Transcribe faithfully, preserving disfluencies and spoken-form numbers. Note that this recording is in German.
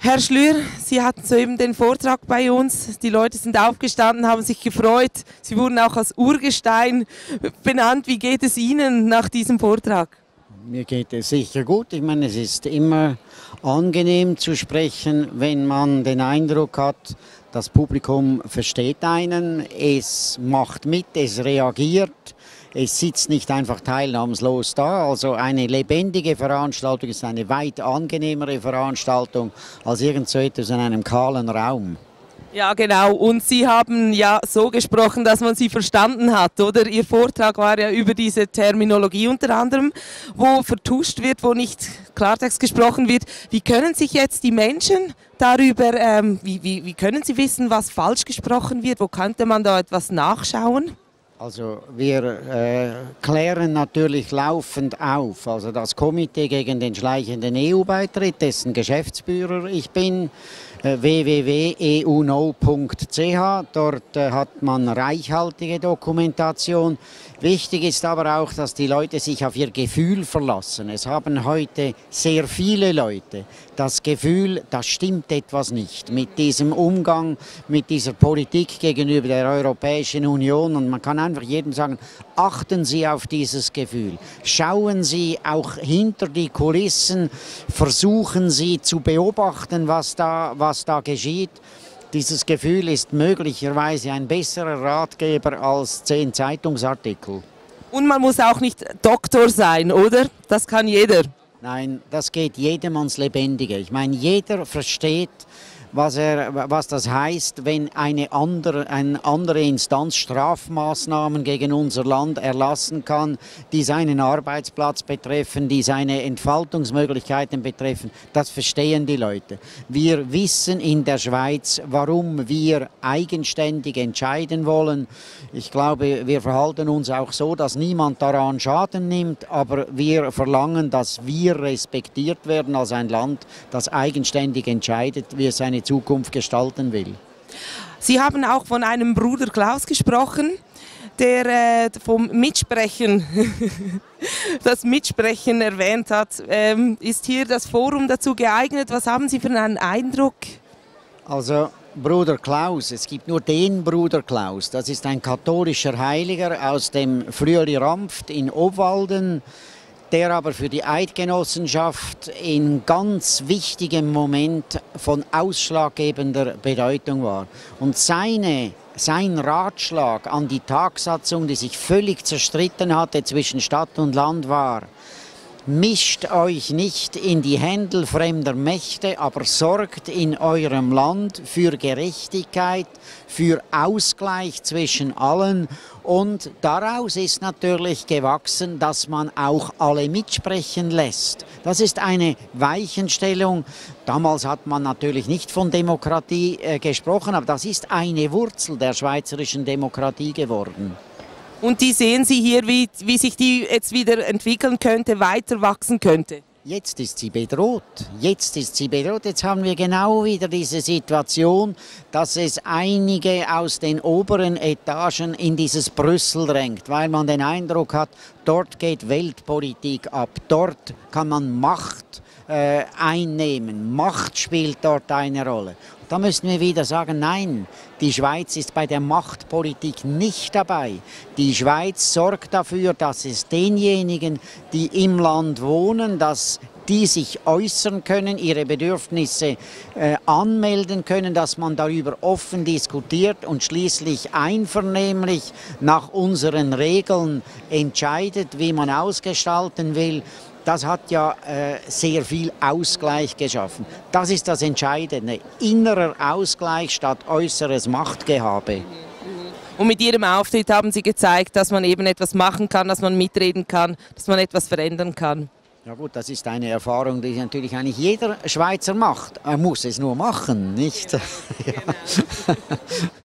Herr Schlür, Sie hatten soeben den Vortrag bei uns. Die Leute sind aufgestanden, haben sich gefreut. Sie wurden auch als Urgestein benannt. Wie geht es Ihnen nach diesem Vortrag? Mir geht es sicher gut. Ich meine, es ist immer angenehm zu sprechen, wenn man den Eindruck hat, das Publikum versteht einen, es macht mit, es reagiert. Es sitzt nicht einfach teilnahmslos da. Also eine lebendige Veranstaltung ist eine weit angenehmere Veranstaltung als irgend so etwas in einem kahlen Raum. Ja, genau. Und Sie haben ja so gesprochen, dass man Sie verstanden hat, oder? Ihr Vortrag war ja über diese Terminologie unter anderem, wo vertuscht wird, wo nicht Klartext gesprochen wird. Wie können sich jetzt die Menschen darüber, ähm, wie, wie, wie können Sie wissen, was falsch gesprochen wird? Wo könnte man da etwas nachschauen? Also wir äh, klären natürlich laufend auf. Also das Komitee gegen den schleichenden E U-Beitritt, dessen Geschäftsführer ich bin, äh, w w w punkt e u no punkt c h. Dort äh, hat man reichhaltige Dokumentation. Wichtig ist aber auch, dass die Leute sich auf ihr Gefühl verlassen. Es haben heute sehr viele Leute das Gefühl, da stimmt etwas nicht mit diesem Umgang, mit dieser Politik gegenüber der Europäischen Union. Und man kann einfach jedem sagen, achten Sie auf dieses Gefühl. Schauen Sie auch hinter die Kulissen, versuchen Sie zu beobachten, was da, was da geschieht. Dieses Gefühl ist möglicherweise ein besserer Ratgeber als zehn Zeitungsartikel. Und man muss auch nicht Doktor sein, oder? Das kann jeder. Nein, das geht jedem ans Lebendige. Ich meine, jeder versteht, was, er, was das heißt, wenn eine andere, eine andere Instanz Strafmaßnahmen gegen unser Land erlassen kann, die seinen Arbeitsplatz betreffen, die seine Entfaltungsmöglichkeiten betreffen. Das verstehen die Leute. Wir wissen in der Schweiz, warum wir eigenständig entscheiden wollen. Ich glaube, wir verhalten uns auch so, dass niemand daran Schaden nimmt, aber wir verlangen, dass wir respektiert werden als ein Land, das eigenständig entscheidet, wie es seine Zukunft gestalten will. Sie haben auch von einem Bruder Klaus gesprochen, der äh, vom Mitsprechen, das Mitsprechen erwähnt hat. Ähm, ist hier das Forum dazu geeignet? Was haben Sie für einen Eindruck? Also Bruder Klaus, es gibt nur den Bruder Klaus. Das ist ein katholischer Heiliger aus dem Flüeli Rampft in Obwalden, der aber für die Eidgenossenschaft in ganz wichtigem Moment von ausschlaggebender Bedeutung war. Und seine, sein Ratschlag an die Tagsatzung, die sich völlig zerstritten hatte zwischen Stadt und Land, war: Mischt euch nicht in die Händel fremder Mächte, aber sorgt in eurem Land für Gerechtigkeit, für Ausgleich zwischen allen. Und daraus ist natürlich gewachsen, dass man auch alle mitsprechen lässt. Das ist eine Weichenstellung. Damals hat man natürlich nicht von Demokratie äh, gesprochen, aber das ist eine Wurzel der schweizerischen Demokratie geworden. Und die sehen Sie hier, wie, wie sich die jetzt wieder entwickeln könnte, weiter wachsen könnte? Jetzt ist sie bedroht. Jetzt ist sie bedroht. Jetzt haben wir genau wieder diese Situation, dass es einige aus den oberen Etagen in dieses Brüssel drängt, weil man den Eindruck hat, dort geht Weltpolitik ab. Dort kann man Macht äh, einnehmen. Macht spielt dort eine Rolle. Da müssen wir wieder sagen, nein, die Schweiz ist bei der Machtpolitik nicht dabei. Die Schweiz sorgt dafür, dass es denjenigen, die im Land wohnen, dass die sich äußern können, ihre Bedürfnisse äh, anmelden können, dass man darüber offen diskutiert und schließlich einvernehmlich nach unseren Regeln entscheidet, wie man ausgestalten will. Das hat ja äh, sehr viel Ausgleich geschaffen. Das ist das Entscheidende. Innerer Ausgleich statt äußeres Machtgehabe. Und mit Ihrem Auftritt haben Sie gezeigt, dass man eben etwas machen kann, dass man mitreden kann, dass man etwas verändern kann. Ja gut, das ist eine Erfahrung, die natürlich eigentlich jeder Schweizer macht. Er muss es nur machen, nicht? Genau. Genau.